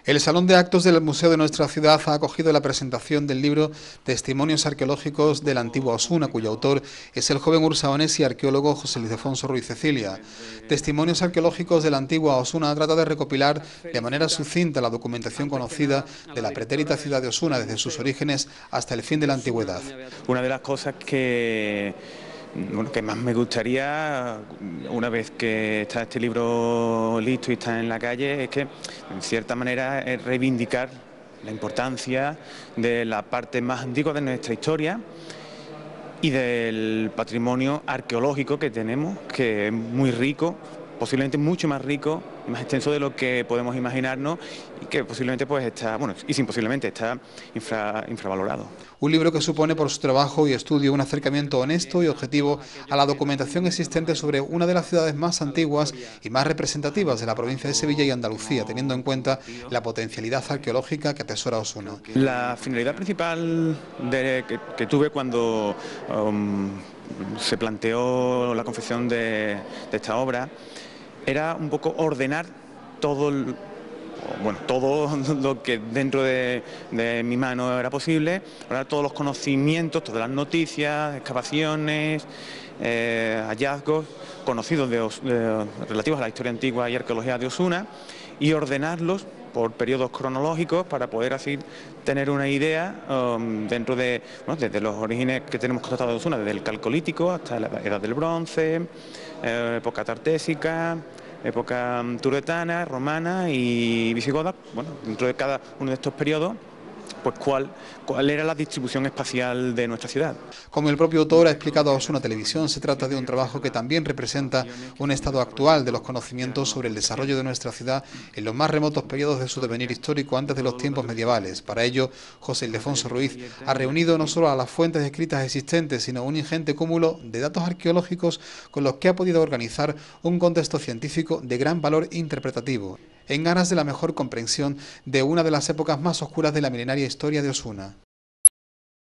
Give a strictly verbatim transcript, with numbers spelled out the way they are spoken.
El Salón de Actos del Museo de nuestra ciudad ha acogido la presentación del libro Testimonios arqueológicos de la antigua Osuna, cuyo autor es el joven ursaonés y arqueólogo José Ildefonso Ruiz Cecilia. Testimonios arqueológicos de la antigua Osuna trata de recopilar de manera sucinta la documentación conocida de la pretérita ciudad de Osuna desde sus orígenes hasta el fin de la antigüedad. Una de las cosas que Bueno, que más me gustaría, una vez que está este libro listo y está en la calle, es que, en cierta manera, es reivindicar la importancia de la parte más antigua de nuestra historia y del patrimonio arqueológico que tenemos, que es muy rico, posiblemente mucho más rico y más extenso de lo que podemos imaginarnos, y que posiblemente pues está, bueno, y sin posiblemente está infra, infravalorado. Un libro que supone por su trabajo y estudio un acercamiento honesto y objetivo a la documentación existente sobre una de las ciudades más antiguas y más representativas de la provincia de Sevilla y Andalucía, teniendo en cuenta la potencialidad arqueológica que atesora Osuna. La finalidad principal de, que, que tuve cuando um, se planteó la confección de, de esta obra era un poco ordenar todo el, bueno, todo lo que dentro de, de mi mano era posible, ordenar todos los conocimientos, todas las noticias, excavaciones, eh, hallazgos conocidos de, de, relativos a la historia antigua y arqueología de Osuna, y ordenarlos por periodos cronológicos para poder así tener una idea um, dentro de, bueno, desde los orígenes que tenemos constatados de Osuna, desde el Calcolítico hasta la Edad del Bronce, eh, época tartésica, época turetana, romana y visigoda. Bueno, dentro de cada uno de estos periodos, pues cuál, cuál era la distribución espacial de nuestra ciudad. Como el propio autor ha explicado a Osuna Televisión, se trata de un trabajo que también representa un estado actual de los conocimientos sobre el desarrollo de nuestra ciudad en los más remotos periodos de su devenir histórico antes de los tiempos medievales. Para ello, José Ildefonso Ruiz ha reunido no solo a las fuentes escritas existentes, sino un ingente cúmulo de datos arqueológicos con los que ha podido organizar un contexto científico de gran valor interpretativo, en aras de la mejor comprensión de una de las épocas más oscuras de la milenaria historia de Osuna.